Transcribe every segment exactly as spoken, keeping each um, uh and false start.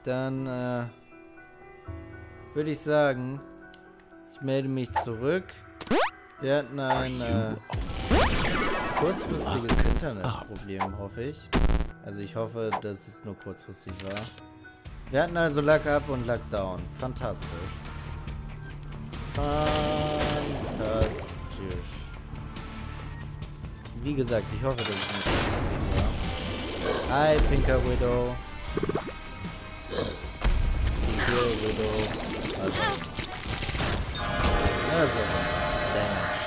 dann äh, würde ich sagen, ich melde mich zurück. Wir hatten ein äh, kurzfristiges Internetproblem, hoffe ich. Also ich hoffe, dass es nur kurzfristig war. Wir hatten also Lag Up und Lag Down. Fantastisch. Fantastisch. Wie gesagt, ich hoffe, dass es nicht kurzfristig war. Hi, Pinker Widow. Pinker Widow. Also. Also. Damage.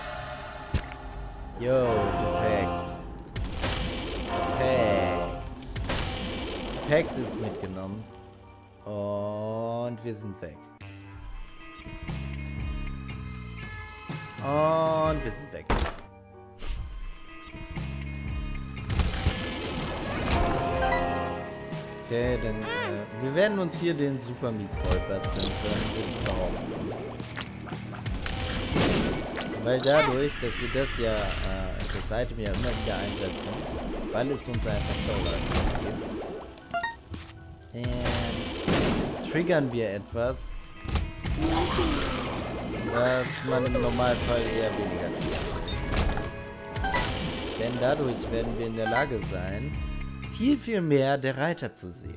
Yo, defekt. Defekt. Defekt ist mitgenommen. Und wir sind weg. Und wir sind weg. Okay, dann äh, wir werden uns hier den Super Meat Boy basteln können, würde ich behaupten. Weil dadurch, dass wir das ja, äh, das Item ja immer wieder einsetzen, weil es uns einfach Solar gibt, ähm, triggern wir etwas, was man im Normalfall eher weniger tut. Denn dadurch werden wir in der Lage sein, viel, viel mehr der Reiter zu sehen.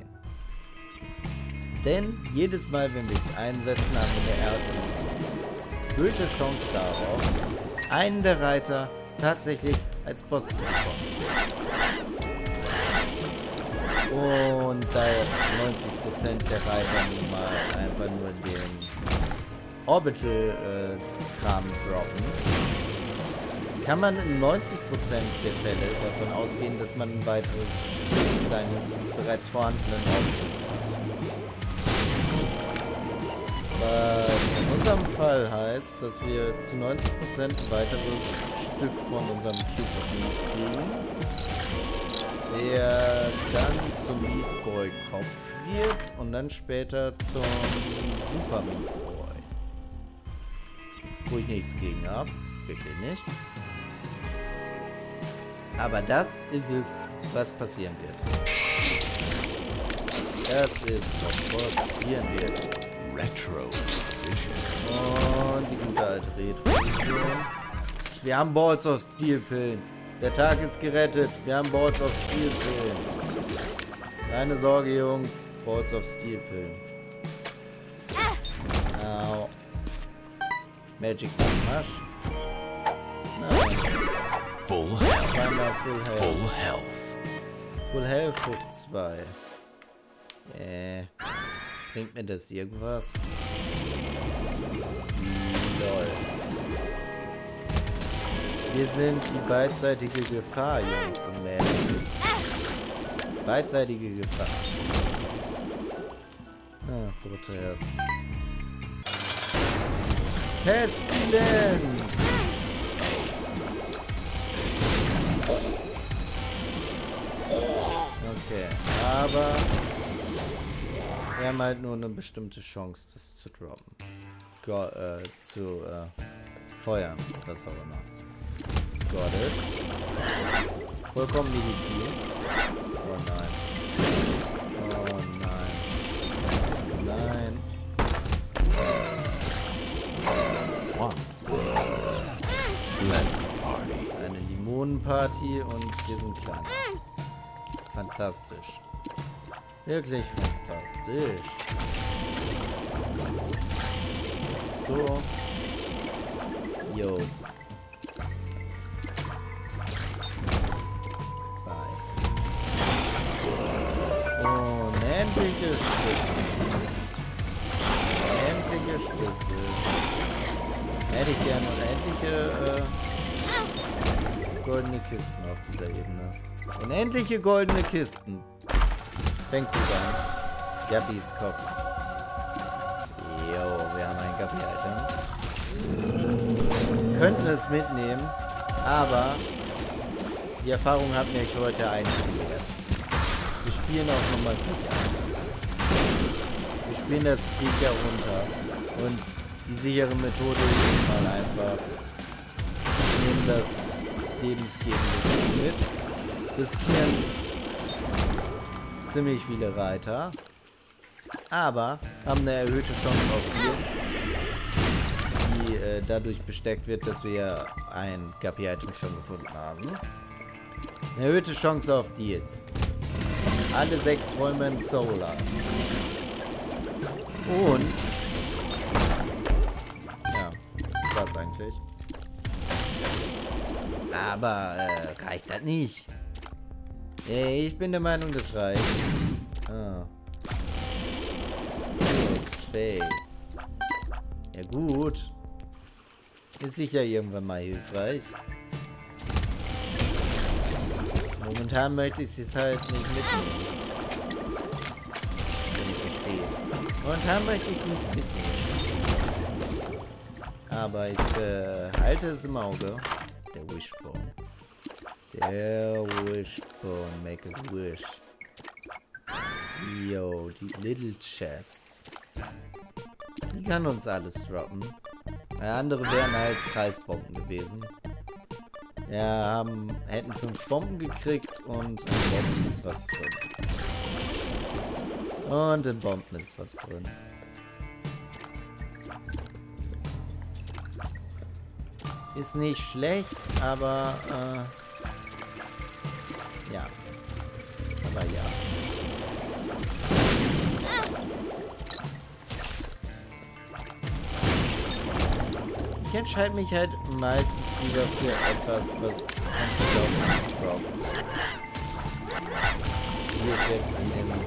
Denn jedes Mal, wenn wir es einsetzen, haben wir eine erhöhte Chance darauf, einen der Reiter tatsächlich als Boss zu bekommen. Und da neunzig Prozent der Reiter nun mal einfach nur den Orbital-Kram äh, droppen, kann man in neunzig Prozent der Fälle davon ausgehen, dass man ein weiteres Stück seines bereits vorhandenen Orbitals hat. Was in unserem Fall heißt, dass wir zu neunzig Prozent ein weiteres Stück von unserem Cube kriegen, der dann zum Meat Boy Kopf wird und dann später zum Super Meat Boy. Wo ich nichts gegen habe. Wirklich nicht. Aber das ist es, was passieren wird. Das ist, was passieren wird. Retro Und die gute alte Retro. Wir haben Balls of Steel Pillen. Der Tag ist gerettet. Wir haben Balls of Steel Pillen. Keine Sorge, Jungs. Balls of Steel Pillen. Au. Magic Mash. Nein. Full health. Zweimal Full Health. Full health. Full Health hoch zwei. Äh. Bringt mir das irgendwas? Lol. Wir sind die beidseitige Gefahr, Jungs und Mädels. Beidseitige Gefahr. Ah, rote Herz. Pestilenz! Okay, aber wir haben halt nur eine bestimmte Chance, das zu droppen. Go äh, zu äh, feuern, was auch immer. Got it. Vollkommen legitim. Oh nein. Oh nein. Nein. One. Party. Eine Limonenparty und wir sind kleiner. Fantastisch. Wirklich fantastisch. So. Yo. Bye. Unendliche Schlüssel. Unendliche Schlüssel. Hätte ich gerne unendliche äh, goldene Kisten auf dieser Ebene. Unendliche goldene Kisten. Fängt gut an. Gabbys Kopf. Jo, wir haben ein Gabby-Item. Könnten es mitnehmen, aber die Erfahrung hat mir heute eingelehrt. Wir spielen auch nochmal sicher. Wir spielen das sicher runter. Und die sichere Methode ist mal einfach. Wir nehmen das Lebensgebende mit. Riskieren ziemlich viele Reiter. aber haben eine erhöhte Chance auf Deals, die äh, dadurch bestärkt wird, dass wir ein Guppy-Item schon gefunden haben. Eine erhöhte Chance auf Deals. Alle sechs Räume Solar. Und ja, das war's eigentlich. Aber äh, reicht das nicht? Ey, ich bin der Meinung, das reicht. Ah. Space. Ja gut. Ist sicher irgendwann mal hilfreich. Momentan möchte ich es halt nicht mitnehmen. Wenn ich verstehe. Momentan möchte ich es nicht mitnehmen. Aber ich äh, halte es im Auge. Der Wishbone. Der Wishbone. Make a wish. Yo, die Little Chest. Die kann uns alles droppen. Ja, andere wären halt Kreisbomben gewesen. Ja, haben, hätten fünf Bomben gekriegt und in Bomben ist was drin. Und in Bomben ist was drin. Ist nicht schlecht, aber äh, ja. Aber ja. Ich entscheide mich halt meistens lieber für etwas, was ganz gut braucht. Wie es jetzt in dem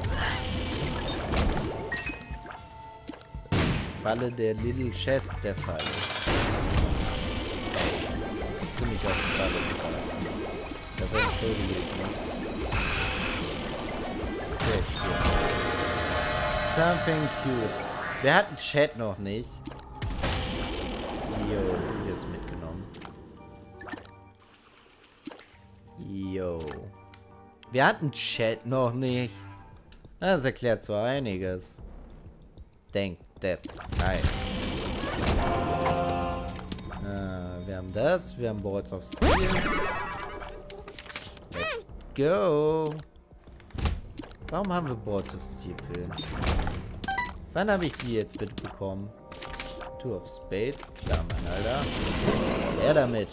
Falle der Little Chest der Fall ist. Ziemlich auf die Falle gefallen. Dafür entschuldige ich mich. Okay, stimmt. Something cute. Wir hatten Chat noch nicht. Jo, hier ist mitgenommen. Jo. Wir hatten Chat noch nicht. Das erklärt so einiges. Denk, Depth, nice. Äh, wir haben das, wir haben Boards of Steel. Let's go. Warum haben wir Boards of Steel Pillen? Wann habe ich die jetzt bitte bekommen? Two of Spades, klar, Mann, Alter. Der damit.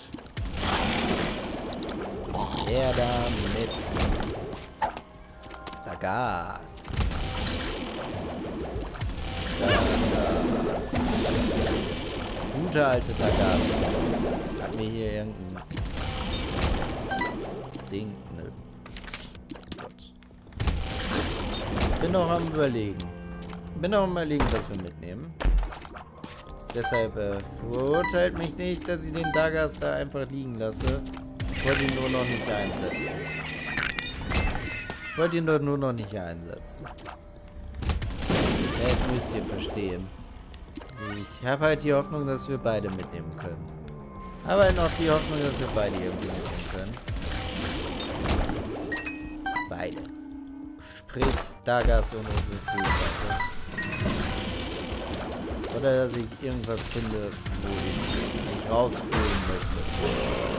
Der damit. Dagas. Dagas. Gute alte Dagas. Hat mir hier irgendein Ding. Nö. Gut. Bin noch am Überlegen. Bin noch am Überlegen, was wir mitnehmen. Deshalb äh, verurteilt mich nicht, dass ich den Dagas da einfach liegen lasse. Ich wollte ihn nur noch nicht einsetzen. Ich wollte ihn doch nur noch nicht einsetzen. Das müsst ihr verstehen. Ich habe halt die Hoffnung, dass wir beide mitnehmen können. Aber halt noch die Hoffnung, dass wir beide irgendwie mitnehmen können. Beide. Sprich, Dagas und unsere Fußball. Oder dass ich irgendwas finde, wo ich mich rausholen möchte.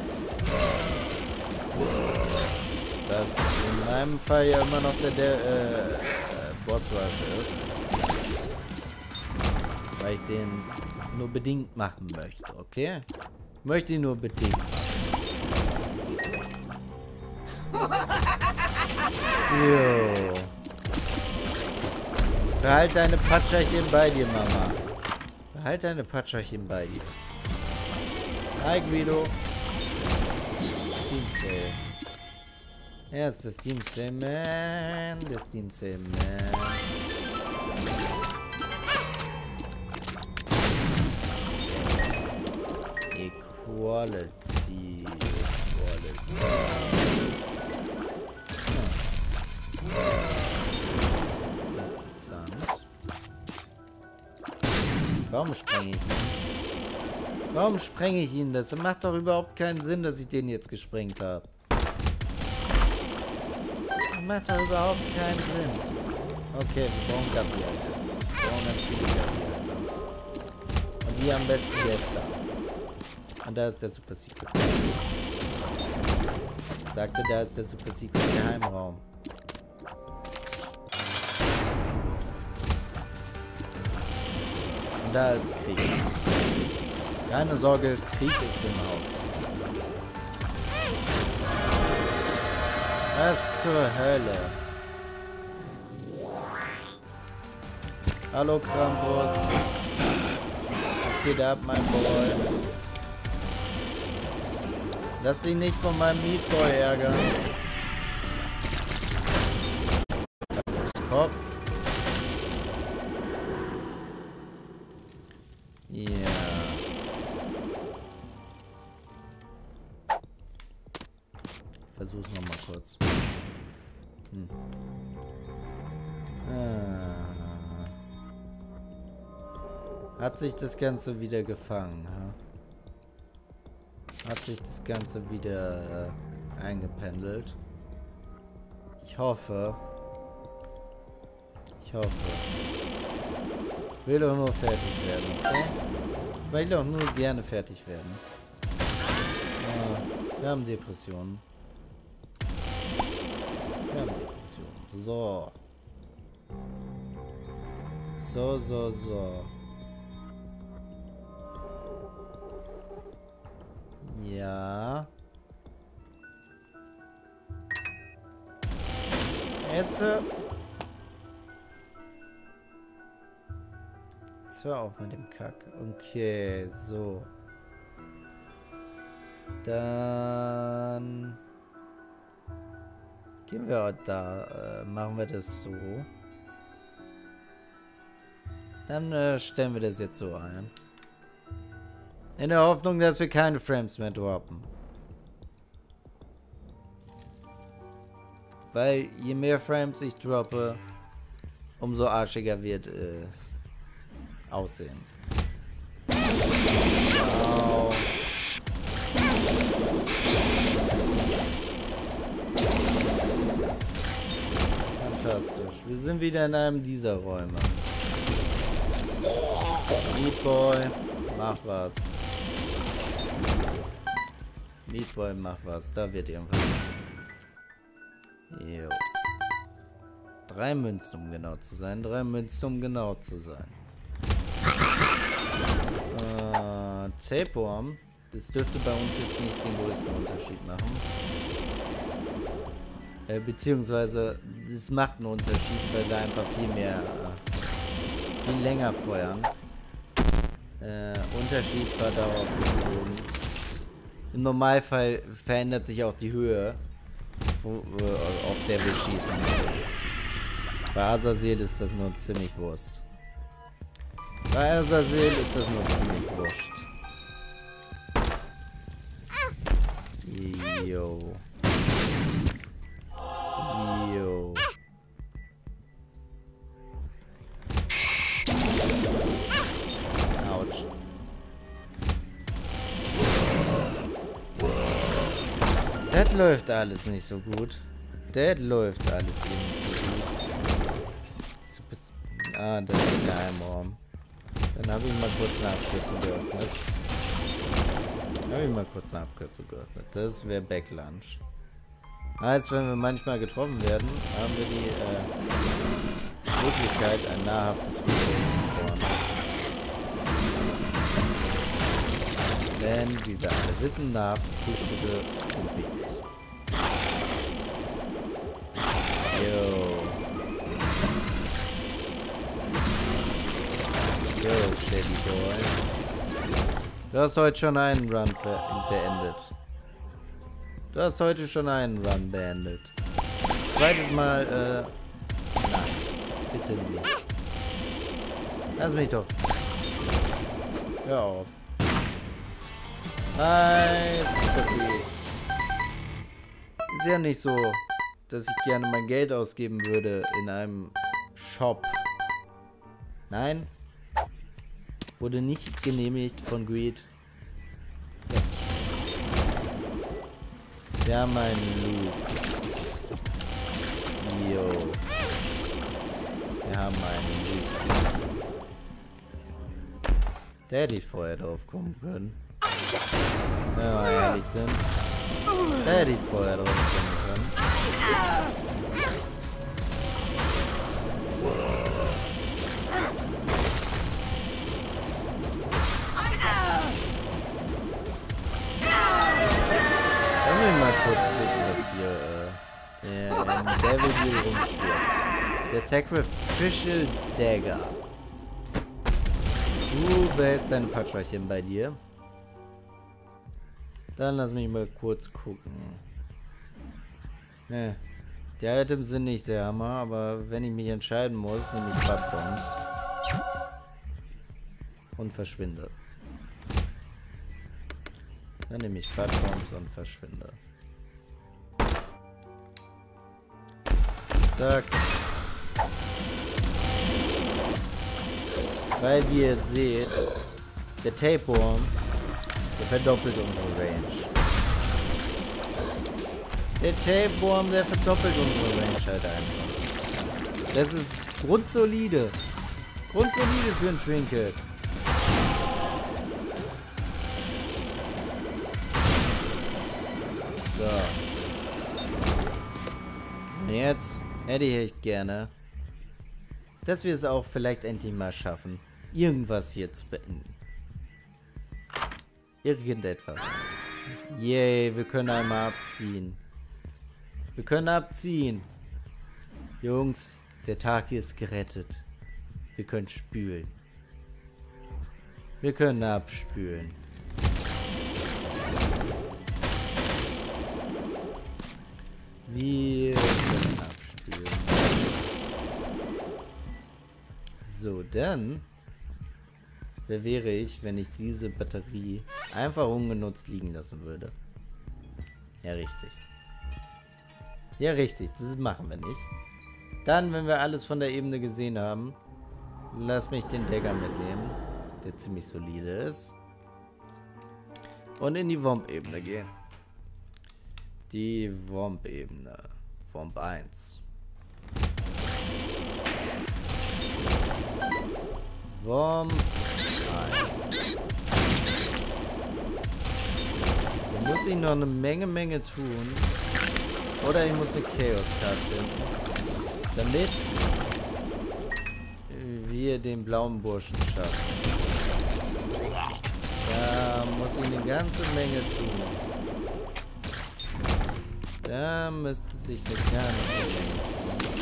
Das in meinem Fall ja immer noch der, der äh, äh, Boss Rush ist. Weil ich den nur bedingt machen möchte, okay? Ich möchte ihn nur bedingt machen. Jo. Behalt deine Patscherchen bei dir, Mama. Behalt deine Patscherchen bei dir. Hi, Guido. Steam Sale. Er ist der Steam Sale Man. Der Steam Sale Man. Equality. Equality. Warum sprenge ich ihn? Warum sprenge ich ihn? Das macht doch überhaupt keinen Sinn, dass ich den jetzt gesprengt habe. Das macht doch überhaupt keinen Sinn. Okay, wir brauchen Guppy-Items. Wir brauchen ganz viele Guppy-Items. Und die am besten gestern. Und da ist der Super Secret. Ich sagte, da ist der Super Secret Geheimraum. da ist Krieg. Keine Sorge, Krieg ist im Haus. Was zur Hölle? Hallo Krampus. Was geht ab, mein Boy? Lass dich nicht von meinem Meatboy ärgern. Kopf. Ja. Versuch's noch mal kurz. Hm. Ah. Hat sich das Ganze wieder gefangen, ha? Hat sich das Ganze wieder äh, eingependelt. Ich hoffe. Ich hoffe. Will doch nur fertig werden, okay? Ich will doch nur gerne fertig werden. Ja, wir haben Depressionen. Wir haben Depressionen. So. So, so, so. Ja. Jetzt. Jetzt hör auf mit dem Kack. Okay, so. Dann gehen wir da. Äh, machen wir das so. Dann äh, stellen wir das jetzt so ein. In der Hoffnung, dass wir keine Frames mehr droppen. Weil je mehr Frames ich droppe, umso arschiger wird es aussehen. Wow. Fantastisch. Wir sind wieder in einem dieser Räume. Meatboy, mach was. Meatboy, mach was. Da wird irgendwas. Jo. Drei Münzen, um genau zu sein. Drei Münzen, um genau zu sein. Äh, Tapeworm. Das dürfte bei uns jetzt nicht den größten Unterschied machen. Äh, beziehungsweise, das macht einen Unterschied, weil wir einfach viel mehr, äh, viel länger feuern. Äh, Unterschied war darauf bezogen. Im Normalfall verändert sich auch die Höhe, wo, äh, auf der wir schießen. Bei Azazel ist das nur ziemlich Wurst. Bei Azazel ist das nur ziemlich wurscht. Jo. Jo. Autsch. Das läuft alles nicht so gut. Das läuft alles hier nicht so gut. Super. Ah, das ist der Geheimraum. Dann habe ich mal kurz eine Abkürzung geöffnet. Habe ich mal kurz eine Abkürzung geöffnet. Das wäre Backlunch. Heißt, wenn wir manchmal getroffen werden, haben wir die äh, Möglichkeit, ein nahrhaftes Video zu spawnen. Denn, wie wir alle wissen, nahrhafte Frühstücke sind wichtig. Yo. Yo, Shady Boy. Du hast heute schon einen Run beendet. Du hast heute schon einen Run beendet. Zweites Mal, äh... Nein. Bitte nicht. Lass mich doch. Hör auf. Nice. Okay. Ist ja nicht so, dass ich gerne mein Geld ausgeben würde in einem Shop. Nein. Wurde nicht genehmigt von Greed. Yes. Wir haben einen Loot. Jo. Wir haben einen Loot. Der hätte ich vorher drauf kommen können. Wenn wir mal ehrlich sind. Der hätte ich vorher drauf kommen können. Der will hier rumschwirren. Der Sacrificial Dagger. Du behältst deine Patscherchen bei dir. Dann lass mich mal kurz gucken. Ne, die Items sind nicht der Hammer, aber wenn ich mich entscheiden muss, nehme ich Bud-Bombs. Und verschwinde. Dann nehme ich Bud-Bombs und verschwinde. Zack. Weil wie ihr seht, der Tapeworm, der verdoppelt unsere Range. Der Tapeworm, der verdoppelt unsere Range halt einfach. Das ist grundsolide. Grundsolide für ein Trinket. So. Und jetzt hätte ich echt gerne, dass wir es auch vielleicht endlich mal schaffen, irgendwas hier zu beenden. Irgendetwas. Yay, wir können einmal abziehen. Wir können abziehen. Jungs, der Tag ist gerettet. Wir können spülen. Wir können abspülen. Wir können abspülen. So, dann... Wer wäre ich, wenn ich diese Batterie einfach ungenutzt liegen lassen würde? Ja, richtig. Ja, richtig. Das machen wir nicht. Dann, wenn wir alles von der Ebene gesehen haben, lass mich den Dagger mitnehmen, der ziemlich solide ist. Und in die Womp-Ebene gehen. Die Womp-Ebene. Womp eins. Womp eins. Da muss ich noch eine Menge, Menge tun. Oder ich muss eine Chaos-Card finden. Damit wir den blauen Burschen schaffen. Da muss ich eine ganze Menge tun. Da müsste sich eine ganze Menge tun.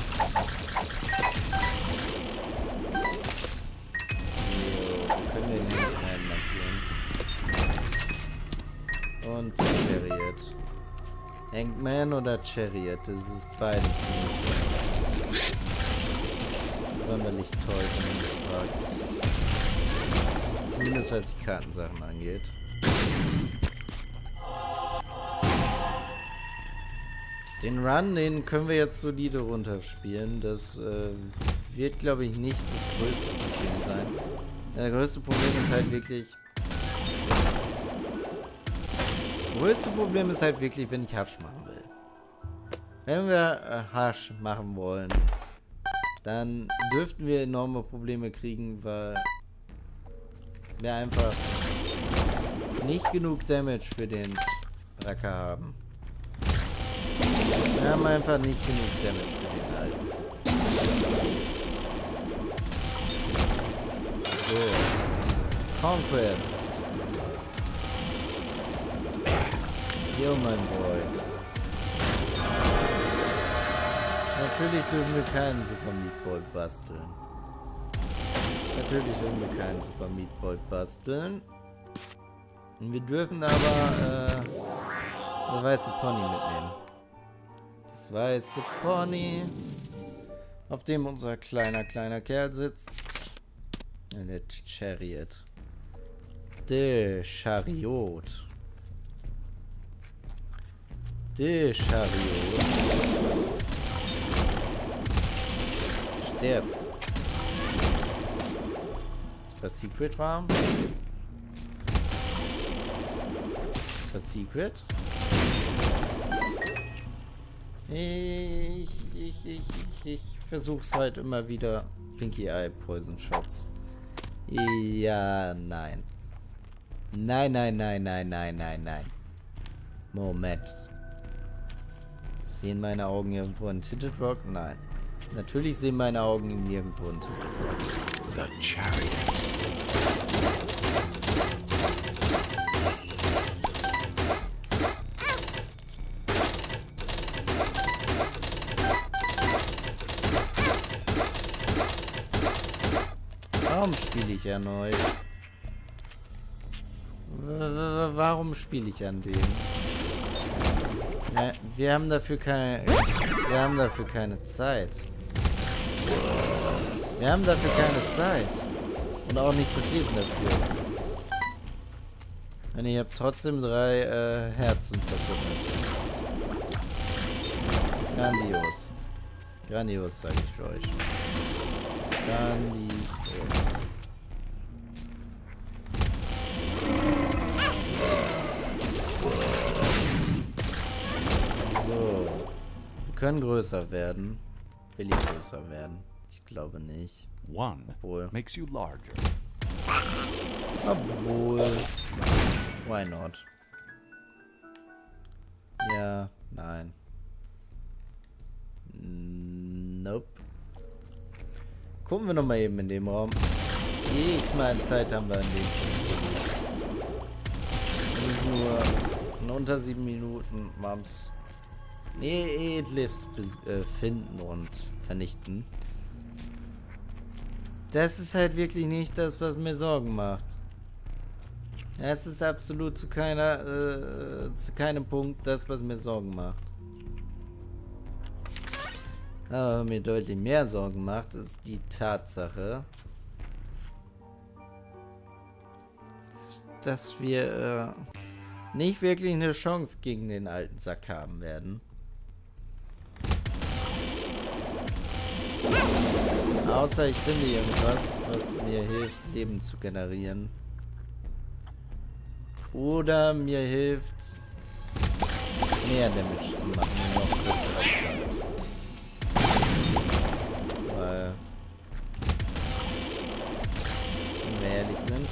Und Chariot. Hangman oder Chariot, das ist beides nicht sonderlich toll, wenn man mich fragt. Zumindest was die Kartensachen angeht. Den Run, den können wir jetzt solide runterspielen. Das äh, wird, glaube ich, nicht das größte Problem sein. Das größte Problem ist halt wirklich... Das größte Problem ist halt wirklich, wenn ich Hasch machen will. Wenn wir äh, Hasch machen wollen, dann dürften wir enorme Probleme kriegen, weil wir einfach nicht genug Damage für den Racker haben. Wir haben einfach nicht genug Damage für den alten. So. Conquest. Yo, mein Boy. Natürlich dürfen wir keinen Super Meat Boy basteln. Natürlich dürfen wir keinen Super Meat Boy basteln. Und wir dürfen aber äh, eine weiße Pony mitnehmen. Das weiße Pony, auf dem unser kleiner, kleiner Kerl sitzt. Der Chariot. Der Chariot. Der Chariot. Sterb. Ist das Secret Raum? Ist das Secret? Ich, ich, ich, ich, ich versuch's halt immer wieder. Pinky Eye Poison Shots. Ja, nein. Nein, nein, nein, nein, nein, nein, nein. Moment. Sehen meine Augen irgendwo in Tinted Rock? Nein. Natürlich sehen meine Augen nirgendwo in Tinted Rock. The Chariot. Warum spiele ich erneut? Warum spiele ich an dem? Ja, wir haben dafür keine... Wir haben dafür keine Zeit. Wir haben dafür keine Zeit. Und auch nicht das Leben dafür. Und ich habe trotzdem drei äh, Herzen verkündet. Grandios. Grandios, sage ich euch. Grandios. So. Wir können größer werden. Will ich größer werden? Ich glaube nicht. One Obwohl. makes you larger. Obwohl. Why not? Ja, nein. Nope. Gucken wir noch mal eben in dem Raum. Ich meine, Zeit haben wir in dem Film. Nicht nur in unter sieben Minuten Mams. Nee, Edlifs äh, finden und vernichten. Das ist halt wirklich nicht das, was mir Sorgen macht. Es ist absolut zu keiner, äh, zu keinem Punkt das, was mir Sorgen macht. Aber was mir deutlich mehr Sorgen macht, ist die Tatsache, dass, dass wir äh, nicht wirklich eine Chance gegen den alten Sack haben werden. Außer ich finde irgendwas, was mir hilft, Leben zu generieren. Oder mir hilft, mehr Damage zu machen in noch kürzerer Zeit. Weil, wenn wir ehrlich sind,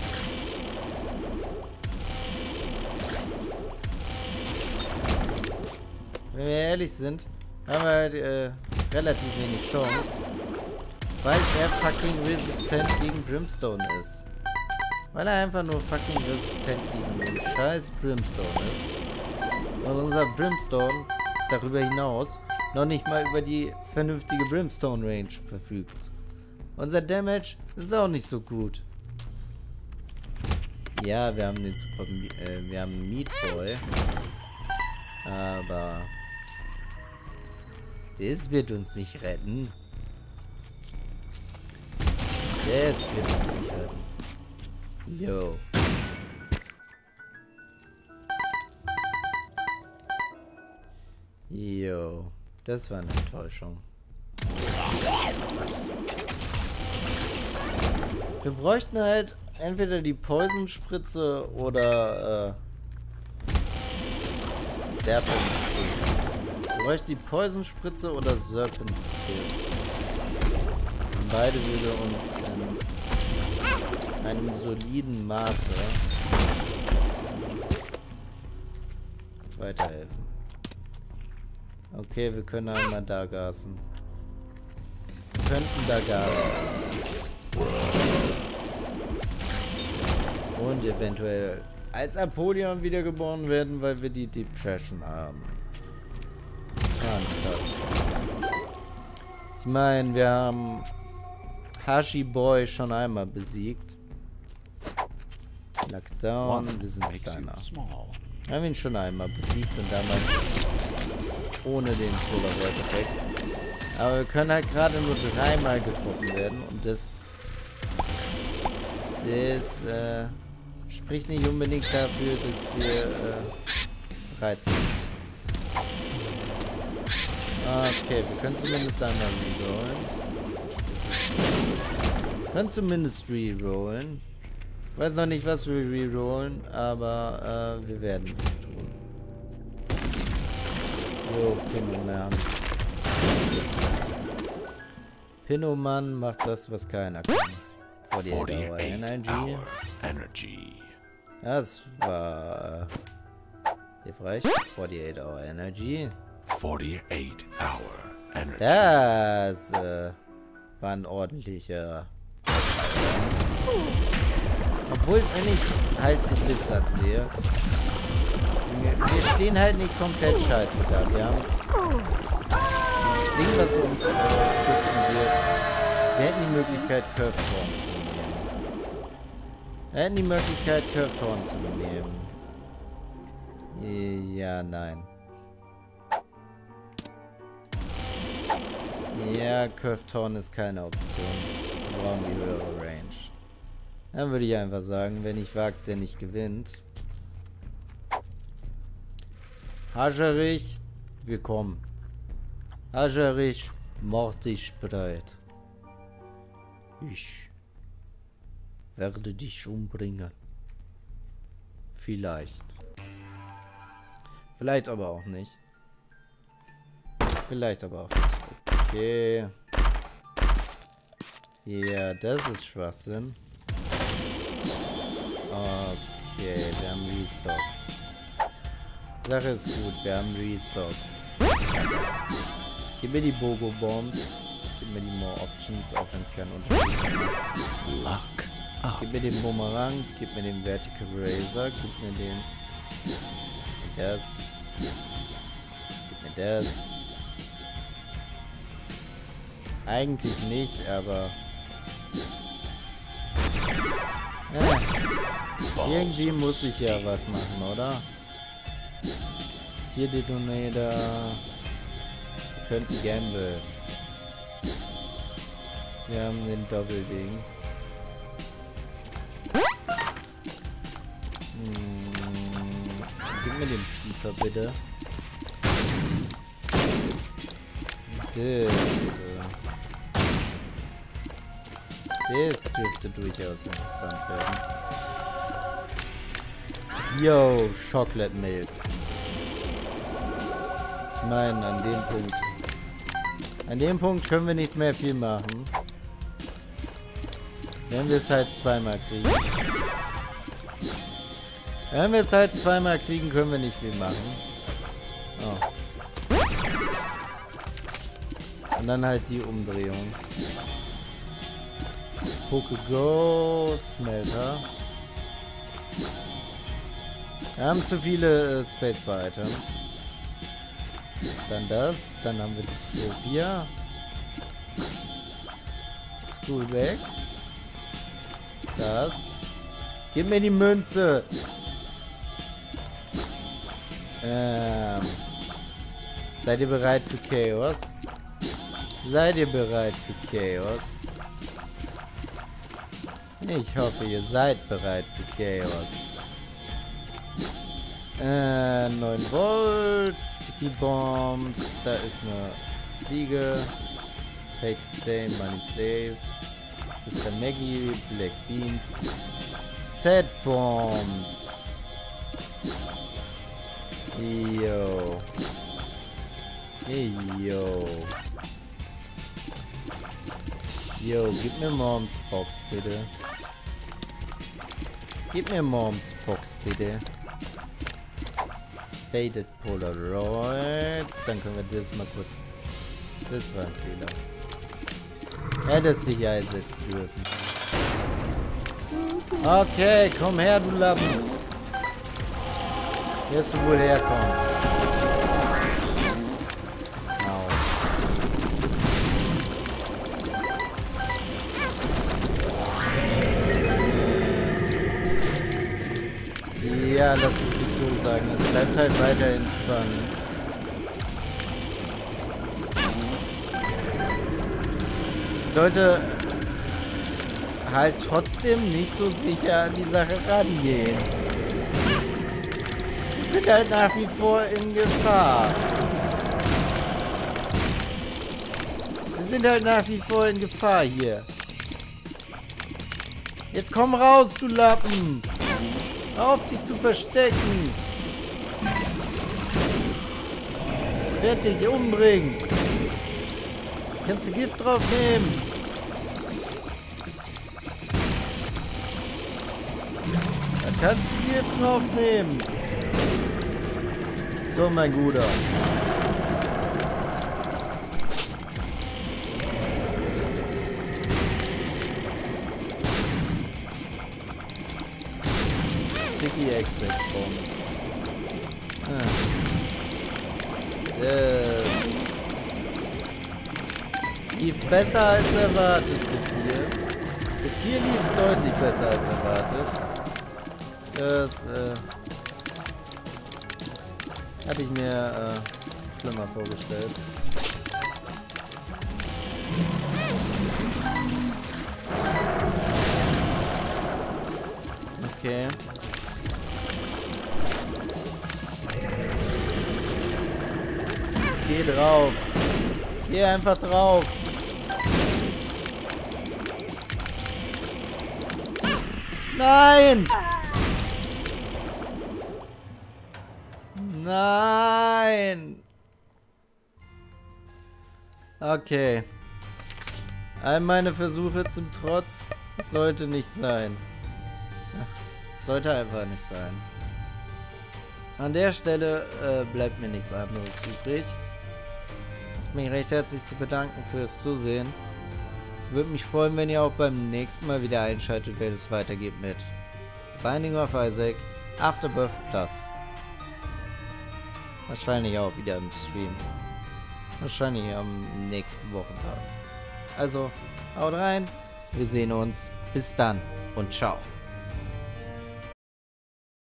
wenn wir ehrlich sind, haben wir halt äh, relativ wenig Chance, weil er fucking resistent gegen Brimstone ist. Weil er einfach nur fucking resistent gegen den scheiß Brimstone ist. Und unser Brimstone darüber hinaus noch nicht mal über die vernünftige Brimstone Range verfügt. Unser Damage ist auch nicht so gut. Ja, wir haben den Super... Äh, wir haben einen Meat Boy. Aber... das wird uns nicht retten. Das wird uns nicht retten. Yo. Yo. Das war eine Enttäuschung. Wir bräuchten halt entweder die Poison-Spritze oder äh, Serpent's Kiss. Wir bräuchten die Poison-Spritze oder Serpent's Kiss. Und beide würde uns in einem soliden Maße weiterhelfen. Okay, wir können einmal da gasen. Wir könnten da gasen. Und eventuell als Apollyon wiedergeboren werden, weil wir die Deep Trashen haben. Fantastisch. Ich meine, wir haben Hashi Boy schon einmal besiegt. Lockdown, wir sind kleiner. Wir haben ihn schon einmal besiegt und damals ohne den Polaroid-Effekt. Aber wir können halt gerade nur dreimal getroffen werden und das, das äh, spricht nicht unbedingt dafür, dass wir äh, bereit sind. Okay, wir können zumindest einmal rerollen. Wir können zumindest rerollen. Ich weiß noch nicht, was wir rerollen, aber äh, wir werden es tun. Jo, Pinoman. Pinoman macht das, was keiner kann. forty-eight hour Energy. Energy. Das war äh, hilfreich. forty-eight hour Energy. forty-eight hour Energy. Das äh, war ein ordentlicher. Obwohl, wenn ich halt die Blizzard sehe, wir, wir stehen halt nicht komplett scheiße da. Wir haben dieses Ding, was uns äh, schützen wird. Wir hätten die Möglichkeit, Curve Form zu nehmen. Wir hätten die Möglichkeit, Curved Horn zu nehmen. Ja, nein. Ja, Curved Horn ist keine Option. Wir brauchen die höhere Range. Dann würde ich einfach sagen, wer nicht wagt, der nicht gewinnt. Hagerich, willkommen. Hagerich, mach dich bereit. Ich werde dich umbringen. Vielleicht. Vielleicht aber auch nicht. Vielleicht aber auch nicht. Okay. Ja, das ist Schwachsinn. Okay, wir haben Restock. Sache ist gut, wir haben Restock. Gib mir die Bogo Bombs. Gib mir die More Options, auch wenn es keinen Unterschied macht. Luck up. Gib mir den Bumerang, gib mir den Vertical Razor, gib mir den... Das. Gib mir das. Eigentlich nicht, aber... Ja. Irgendwie muss ich ja was machen, oder? Tier Detonator. Wir könnten Gamble. Wir haben den Doppelding. Hm. Gib mir den Pieper bitte. Das. Äh, das dürfte durchaus interessant werden. Yo, Chocolate Milk. Ich meine, an dem Punkt. An dem Punkt können wir nicht mehr viel machen. Wenn wir es halt zweimal kriegen. Wenn wir es halt zweimal kriegen, können wir nicht viel machen. Oh. Und dann halt die Umdrehung. Poké-Go, Smelter. Wir haben zu viele äh, Spacebar-Items. Dann das. Dann haben wir die Tropia. School weg. Das. Gib mir die Münze. Ähm. Seid ihr bereit für Chaos? Seid ihr bereit für Chaos? Ich hoffe, ihr seid bereit für Chaos. Äh, neun Volt, Sticky Bombs, da ist eine Fliege. Pay to Play, Money Plays. Sister Maggie, Black Bean. Set Bombs. Yo. Hey, yo. Yo, gib mir Moms Box, bitte. Gib mir Moms Box, bitte. Faded Polaroid. Dann können wir das mal kurz... Das war ein Fehler. Hättest dich einsetzen dürfen. Okay, komm her, du Lappen. Wirst du wohl herkommen. Au. Ja, lass es nicht so sagen. Es bleibt halt weiter entspannt. Ich sollte halt trotzdem nicht so sicher an die Sache rangehen. Wir sind halt nach wie vor in Gefahr. Wir sind halt nach wie vor in Gefahr hier. Jetzt komm raus, du Lappen! Auf, dich zu verstecken! Ich werde dich umbringen! Kannst du Gift drauf nehmen? Da kannst du Gift drauf nehmen! So, mein Guter. Sticky Exit Bombs. Ah. Das lief besser als erwartet bis hier. Bis hier lief es deutlich besser als erwartet. Das äh, hatte ich mir äh, schlimmer vorgestellt. Okay. Geh drauf. Geh einfach drauf. Nein! Nein! Okay. All meine Versuche zum Trotz, es sollte nicht sein. Es sollte einfach nicht sein. An der Stelle äh, bleibt mir nichts anderes übrig. Ich mich recht herzlich zu bedanken fürs Zusehen. Ich würde mich freuen, wenn ihr auch beim nächsten Mal wieder einschaltet, wenn es weitergeht mit The Binding of Isaac Afterbirth Plus. Wahrscheinlich auch wieder im Stream. Wahrscheinlich am nächsten Wochentag. Also, haut rein. Wir sehen uns. Bis dann und ciao.